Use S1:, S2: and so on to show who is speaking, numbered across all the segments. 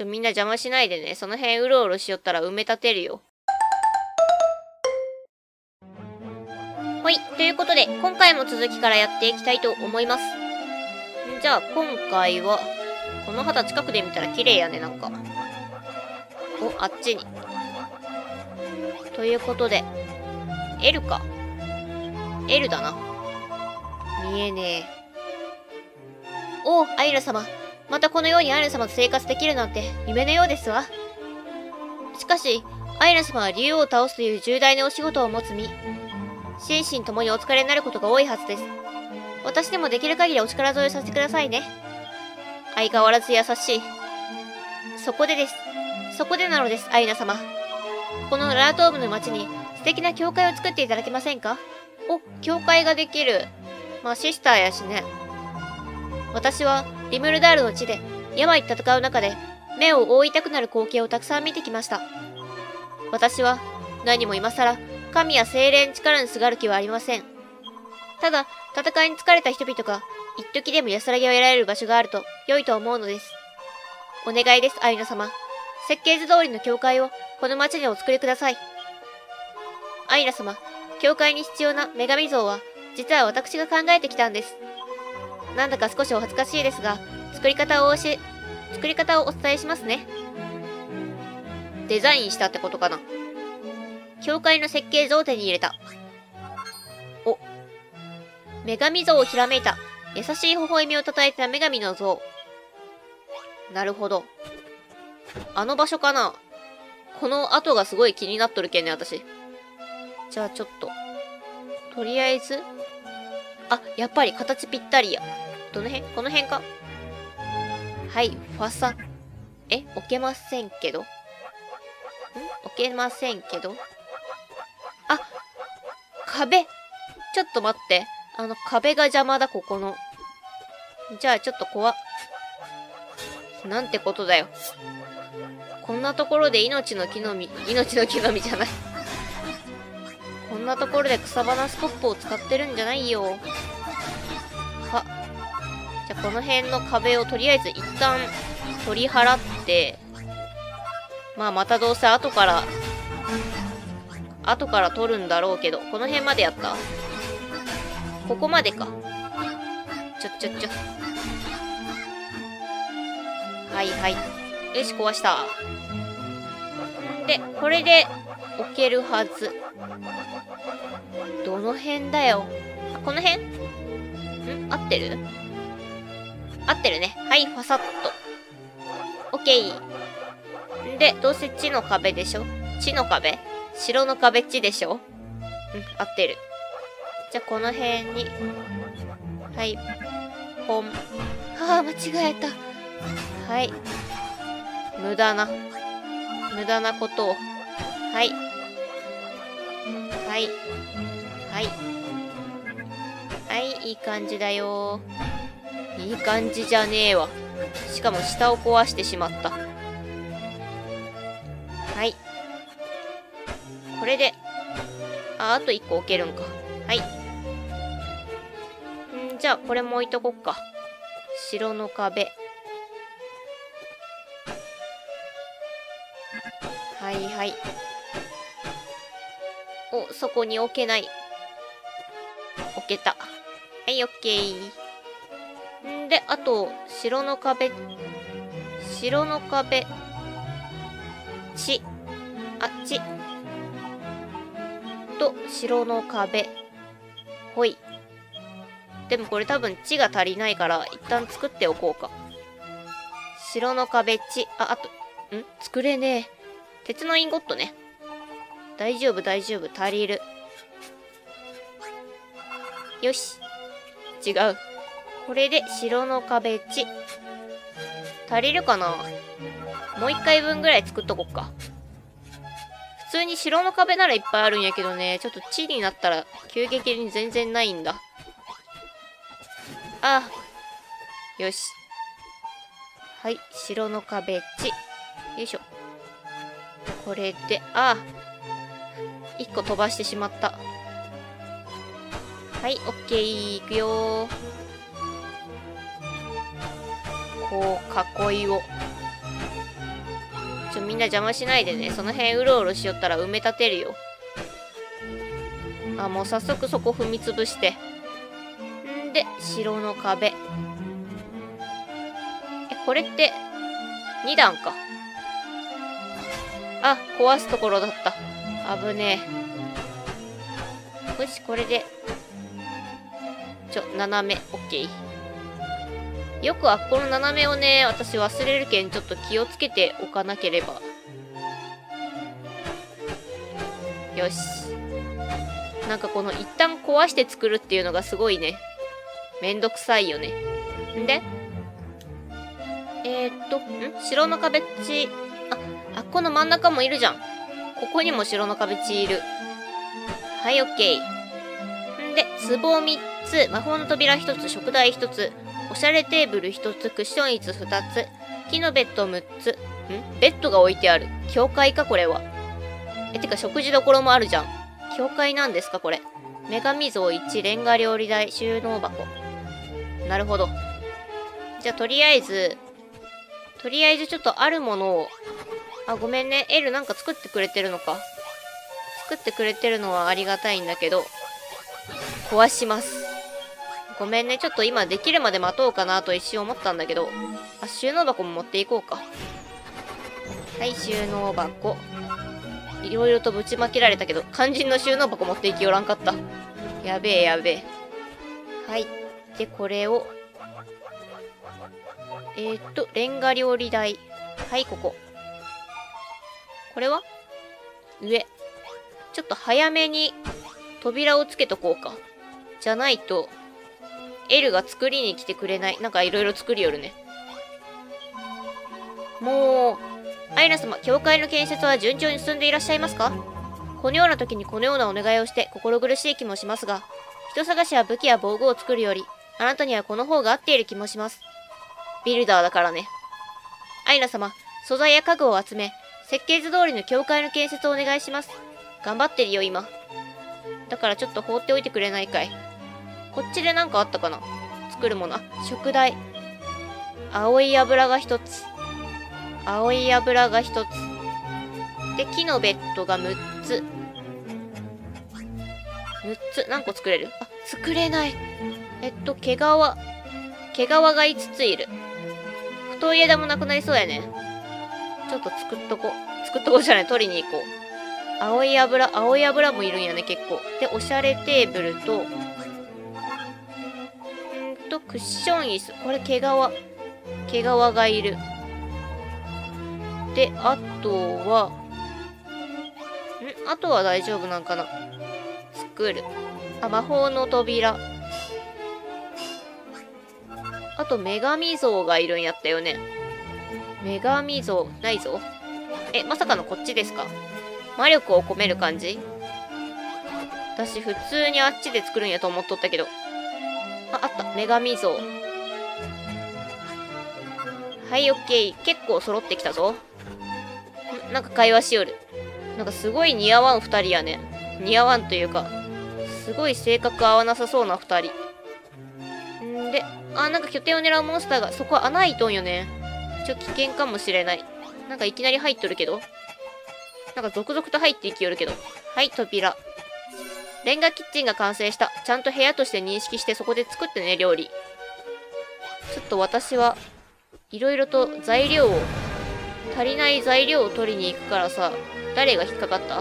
S1: みんな邪魔しないでね。その辺うろうろしよったら埋め立てるよ。ほい。ということで、今回も続きからやっていきたいと思います。じゃあ、今回は、この旗近くで見たら綺麗やね、なんか。お、あっちに。ということで、L か。L だな。見えねえ。おう、アイラ様。またこのようにアイラ様と生活できるなんて夢のようですわ。しかし、アイラ様は竜王を倒すという重大なお仕事を持つ身。心身ともにお疲れになることが多いはずです。私でもできる限りお力添えさせてくださいね。相変わらず優しい。そこでです。そこでなのです、アイナ様。このララトーブの町に素敵な教会を作っていただけませんか？お、教会ができる。まあ、シスターやしね。私はリムルダールの地で病と戦う中で目を覆いたくなる光景をたくさん見てきました。私は何も今更神や精霊の力にすがる気はありません。ただ、戦いに疲れた人々が一時でも安らぎを得られる場所があると良いと思うのです。お願いです、アイナ様。設計図通りの教会をこの町にお作りください。アイナ様、教会に必要な女神像は実は私が考えてきたんです。なんだか少しお恥ずかしいですが、作り方をお伝えしますね。デザインしたってことかな。教会の設計図を手に入れた。お。女神像をひらめいた。優しい微笑みをたたえた女神の像。なるほど。あの場所かな。この跡がすごい気になっとるけんね、私。じゃあちょっと。とりあえず。あ、やっぱり形ぴったりや。どの辺？この辺か？はい、ファサ。置けませんけど。置けませんけど。あ、壁。ちょっと待って。壁が邪魔だ、ここの。じゃあ、ちょっと怖っ。なんてことだよ。こんなところで命の木の実じゃない。こんなところで草花スコップを使ってるんじゃないよ。は。じゃあ、この辺の壁をとりあえず一旦取り払って、まあ、またどうせ後から取るんだろうけど、この辺までやった？ここまでか。はいはい。よし、壊した。で、これで置けるはず。どの辺だよ。この辺？合ってる？合ってるね。はい、ファサッと。オッケー。で、どうせ地の壁でしょ？地の壁？城の壁地でしょ？合ってる。じゃあ、この辺に。はい。ポン。間違えた。はい。無駄なことを。はい。はい。はい。はい、いい感じだよ。いい感じじゃねえわ。しかも下を壊してしまった。はい。これで、あと1個置けるんか。はい。じゃあ、これも置いとこっか。城の壁。はいはい。お、そこに置けない。置けた。はい、オッケー。で、あと、城の壁。地。と、城の壁。ほい。でもこれ多分地が足りないから、一旦作っておこうか。城の壁、地。作れねえ。鉄のインゴットね。大丈夫、足りる。よし。違う。これで城の壁地。足りるかな？もう一回分ぐらい作っとこっか。普通に城の壁ならいっぱいあるんやけどね、ちょっと地になったら急激に全然ないんだ。よし。はい、城の壁地。よいしょ。これで、1個飛ばしてしまった。はい、オッケー、いくよー。こう、囲いを。 みんな邪魔しないでね。その辺うろうろしよったら埋め立てるよ。あ、もう早速そこ踏みつぶして。んで、城の壁。これって、2段か。あ、壊すところだった。危ねえ。よし、これで。斜め、オッケー。よくあっこの斜めをね、私忘れるけん、ちょっと気をつけておかなければ。よし。なんかこの一旦壊して作るっていうのがすごいね。めんどくさいよね。んで城の壁っち、あっこの真ん中もいるじゃん。ここにも城の壁っちいる。はい、オッケー。んで、壺3つ、魔法の扉1つ、食台1つ、おしゃれテーブル1つ、クッション椅子2つ、木のベッド6つ。ベッドが置いてある。教会か、これは。てか食事どころもあるじゃん。教会なんですか、これ。女神像1、レンガ料理台、収納箱。なるほど。じゃあ、とりあえずちょっとあるものを。あ、ごめんね。エルなんか作ってくれてるのか。作ってくれてるのはありがたいんだけど、壊します。ごめんね。ちょっと今できるまで待とうかなと一瞬思ったんだけど。あ、収納箱も持っていこうか。はい、収納箱。いろいろとぶちまけられたけど、肝心の収納箱持っていきおらんかった。やべえやべえ。はい。で、これを。レンガ料理台。はい、ここ。これは上。ちょっと早めに扉をつけとこうか。じゃないと、エルが作りに来てくれない。なんかいろいろ作りよるね。もう、アイナ様、教会の建設は順調に進んでいらっしゃいますか？このような時にこのようなお願いをして心苦しい気もしますが、人探しや武器や防具を作るより、あなたにはこの方が合っている気もします。ビルダーだからね。アイナ様、素材や家具を集め、設計図通りの教会の建設をお願いします。頑張ってるよ、今。だからちょっと放っておいてくれないかい。こっちでなんかあったかな？作るもの。あ、食材。青い油が1つ。青い油が1つ。で、木のベッドが6つ。6つ。何個作れる？あ、作れない。毛皮が5ついる。太い枝もなくなりそうやね。ちょっと作っとこうじゃない、取りに行こう。青い油もいるんやね、結構。で、おしゃれテーブルと、クッション椅子。これ、毛皮がいる。で、あとは大丈夫なんかな。作る。あ、魔法の扉。あと、女神像がいるんやったよね。女神像、ないぞ。まさかのこっちですか？魔力を込める感じ？私、普通にあっちで作るんやと思っとったけど。あった。女神像。はい、オッケー。結構揃ってきたぞ。なんか会話しよる。なんかすごい似合わん二人やね。似合わんというか、すごい性格合わなさそうな二人。んで、なんか拠点を狙うモンスターが、そこは穴開いとんよね。危険かもしれない。なんかいきなり入っとるけど。なんか続々と入っていきよるけど。はい、扉。レンガキッチンが完成した。ちゃんと部屋として認識してそこで作ってね、料理。ちょっと私はいろいろと足りない材料を取りに行くからさ、誰が引っかかった？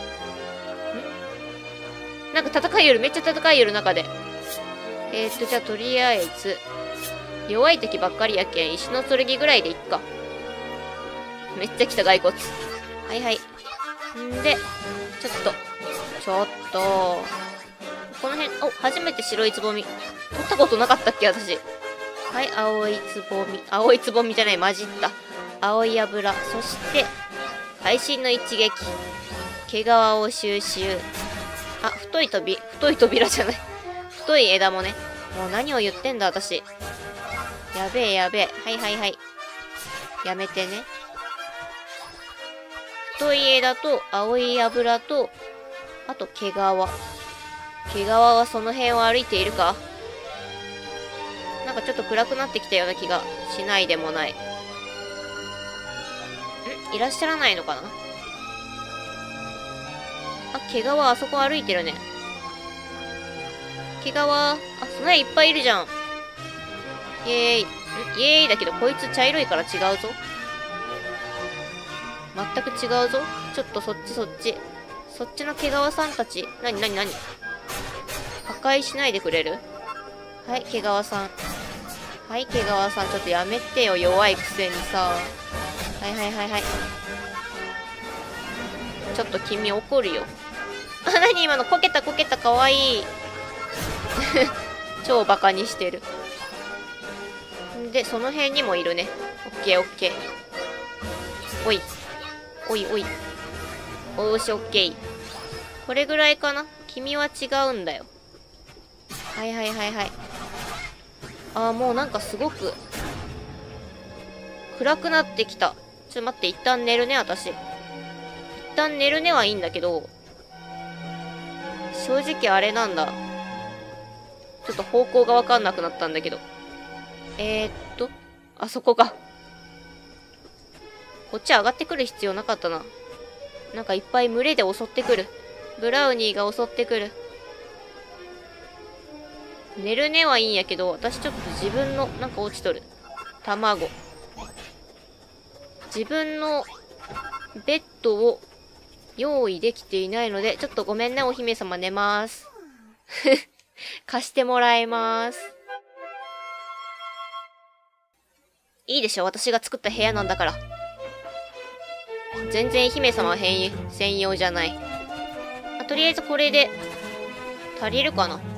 S1: なんか戦いよる、めっちゃ戦いよる中で。じゃあとりあえず、弱い時ばっかりやけん、石の剣ぐらいでいっか。めっちゃ来た、骸骨。はいはい。んで、ちょっと、この辺、初めて白いつぼみ。取ったことなかったっけ、私。はい、青いつぼみじゃない、混じった。青い油。そして、会心の一撃。毛皮を収集。あ、太い扉じゃない。太い枝もね。もう何を言ってんだ、私。やべえやべえ。はいはいはい。やめてね。太い枝と、青い油と、あと毛皮。毛皮はその辺を歩いているか？なんかちょっと暗くなってきたような気がしないでもない。 いらっしゃらないのかな。あ、毛皮あそこ歩いてるね。毛皮、あ、そんなにいっぱいいるじゃん。イエーイ。イエーイだけど、こいつ茶色いから違うぞ。全く違うぞ。ちょっとそっちそっち。そっちの毛皮さんたち。なに破壊しないでくれる？はい、毛皮さん。はい、毛皮さん。ちょっとやめてよ。弱いくせにさ。はい。ちょっと君怒るよ。あ、なに今の？こけたかわいい。超バカにしてる。で、その辺にもいるね。オッケー。おい。おーし、オッケー。これぐらいかな？君は違うんだよ。はい。あー、もうなんかすごく、暗くなってきた。ちょっと待って、一旦寝るね、私。一旦寝るねはいいんだけど、正直あれなんだ。ちょっと方向がわかんなくなったんだけど。あそこか。こっち上がってくる必要なかったな。なんかいっぱい群れで襲ってくる。ブラウニーが襲ってくる。寝るねはいいんやけど、私ちょっと自分の、なんか落ちとる。卵。自分のベッドを用意できていないので、ちょっとごめんね、お姫様寝ます。貸してもらえます。いいでしょ、私が作った部屋なんだから。全然姫様専用じゃない。とりあえずこれで足りるかな。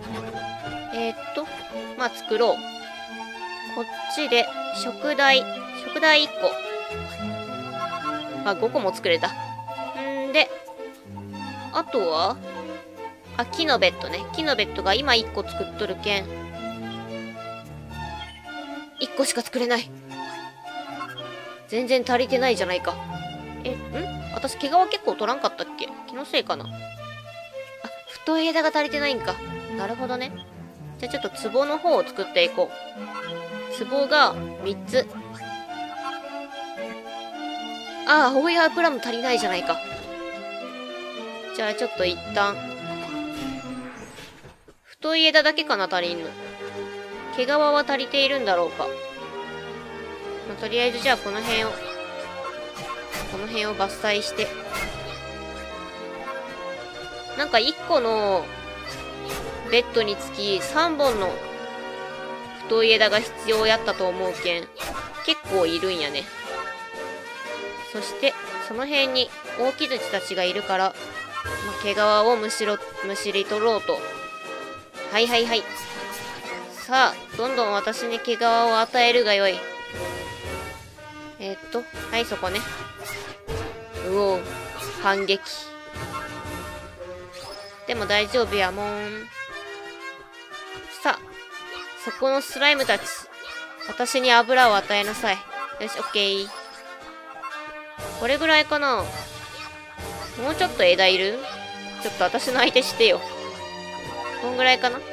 S1: まあ作ろう。こっちで食材1個。あ、5個も作れた。んで、あとは、あ、木のベッドね。木のベッドが今1個作っとるけん。1個しか作れない。全然足りてないじゃないか。私毛皮結構取らんかったっけ？気のせいかな。あ、太い枝が足りてないんか。なるほどね。じゃあちょっと壺の方を作っていこう。壺が3つ。ああ、ホイヤープラム足りないじゃないか。じゃあちょっと一旦。太い枝だけかな、足りんの。毛皮は足りているんだろうか。まあ、とりあえずじゃあこの辺を伐採して。なんか1個のベッドにつき3本の太い枝が必要やったと思うけん、結構いるんやね。そしてその辺に大木槌たちがいるから、毛皮をむしり取ろうと。はい。さあ、どんどん私に毛皮を与えるがよい。はい、そこね。うおう、反撃。でも大丈夫やもん。さあ、そこのスライムたち、私に油を与えなさい。よし、オッケー。これぐらいかな。もうちょっと枝いる？ちょっと私の相手してよ。こんぐらいかな。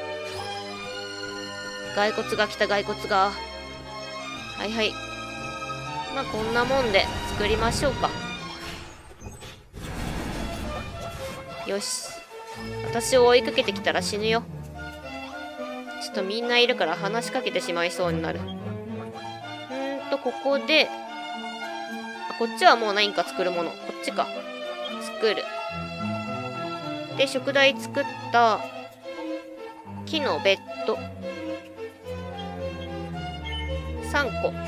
S1: 骸骨が来た、骸骨が。はい。まあ、こんなもんで作りましょうか。よし。私を追いかけてきたら死ぬよ。ちょっとみんないるから話しかけてしまいそうになる。ここで、こっちはもう何か作るもの。こっちか。作る。で、食材作った木のベッド。3個。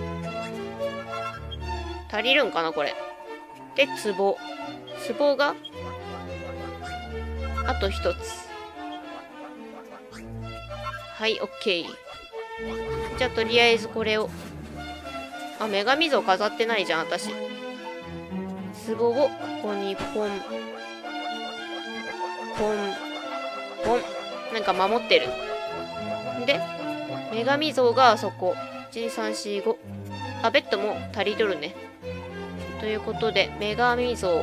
S1: 足りるんかなこれ。で、壺。壺が、あと1つ。はい、オッケー。じゃあ、とりあえずこれを。あ、女神像飾ってないじゃん、私。壺をここにポン。ポン。ポン。なんか守ってる。で、女神像があそこ。1、2、3、4、5。あ、ベッドも足りとるね。ということで、女神像。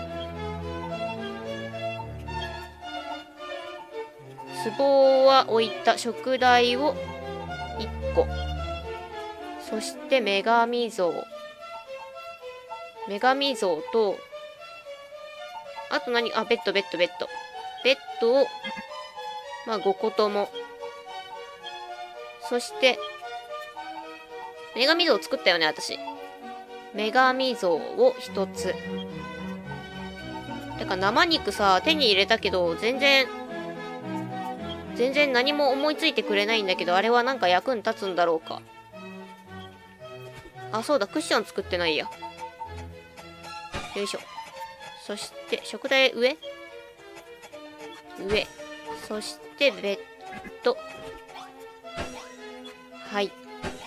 S1: 壺は置いた。食材を1個。そして女神像。 女神像と、あと何、あ、ベッド。ベッドを、まあ5個とも。そして、女神像作ったよね、私。女神像を1つ。てか生肉さ、手に入れたけど、全然何も思いついてくれないんだけど、あれはなんか役に立つんだろうか。あ、そうだ、クッション作ってないや。よいしょ。そして、食材上。そして、ベッド。はい。こ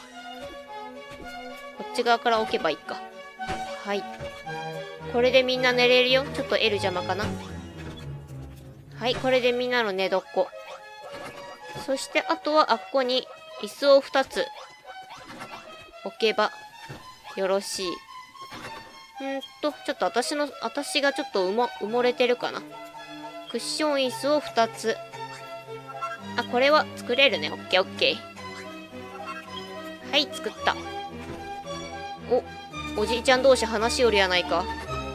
S1: っち側から置けばいいか。はい。これでみんな寝れるよ。ちょっと L 邪魔かな。はい、これでみんなの寝床。そして、あとはあっこに椅子を2つ置けばよろしい。ちょっと私がちょっと埋もれてるかな。クッション椅子を2つ。あ、これは作れるね。オッケー。はい、作った。おじいちゃん同士話しよるやないか。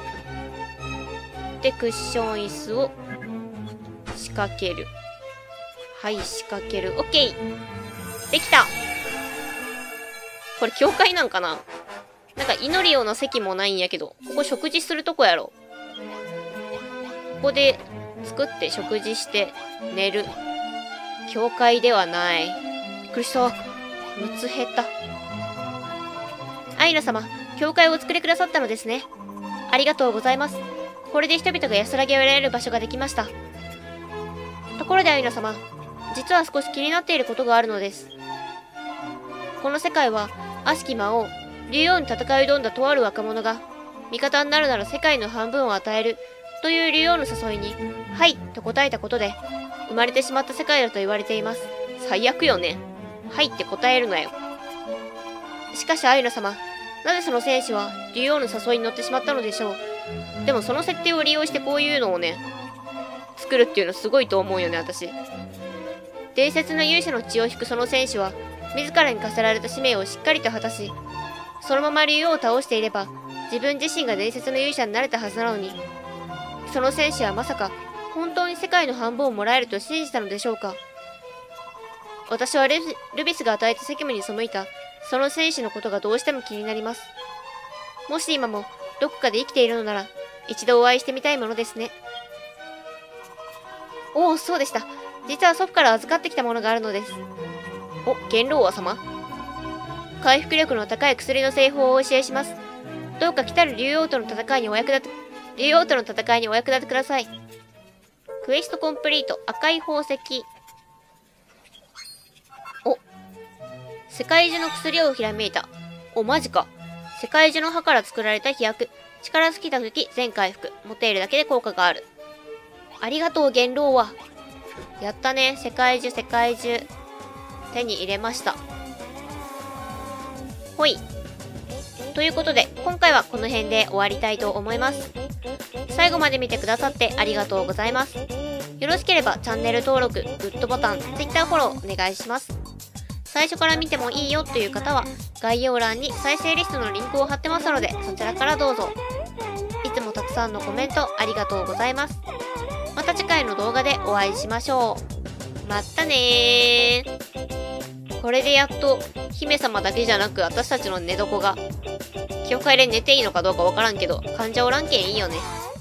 S1: で、クッション椅子を仕掛ける。はい、仕掛ける。オッケー。できた。これ教会なんかな？なんか祈るような席もないんやけど、ここ食事するとこやろ。ここで作って食事して寝る。教会ではない。びっくりした。6つ減った。アイナ様、教会をお作りくださったのですね。ありがとうございます。これで人々が安らぎを得られる場所ができました。ところでアイナ様、実は少し気になっていることがあるのです。この世界は悪しき魔王、竜王に戦い挑んだとある若者が、味方になるなら世界の半分を与えるという竜王の誘いに、はいと答えたことで、生まれてしまった世界だと言われています。最悪よね。はいって答えるなよ。しかしアイナ様、なぜその戦士は竜王の誘いに乗ってしまったのでしょう。でもその設定を利用してこういうのをね、作るっていうのすごいと思うよね、私。伝説の勇者の血を引くその戦士は、自らに課せられた使命をしっかりと果たし、そのまま竜王を倒していれば、自分自身が伝説の勇者になれたはずなのに、その戦士はまさか、本当に世界の半分をもらえると信じたのでしょうか。私はルビスが与えた責務に背いた、その戦士のことがどうしても気になります。もし今も、どこかで生きているのなら、一度お会いしてみたいものですね。おお、そうでした。実は祖父から預かってきたものがあるのです。お、元老王様。回復力の高い薬の製法をお教えします。どうか来たる竜王との戦いにお役立てください。クエストコンプリート、赤い宝石。お、世界中の薬をひらめいた。お、マジか。世界中の歯から作られた飛躍。力尽きた時、全回復。持っているだけで効果がある。ありがとう、元老は。やったね。世界中。手に入れました。ほい。ということで、今回はこの辺で終わりたいと思います。最後まで見てくださってありがとうございます。よろしければチャンネル登録、グッドボタン、Twitter フォローお願いします。最初から見てもいいよという方は、概要欄に再生リストのリンクを貼ってますので、そちらからどうぞ。いつもたくさんのコメントありがとうございます。また次回の動画でお会いしましょう。またねー。これでやっと姫様だけじゃなく私たちの寝床が教会で寝ていいのかどうかわからんけど患者おらんけんいいよね。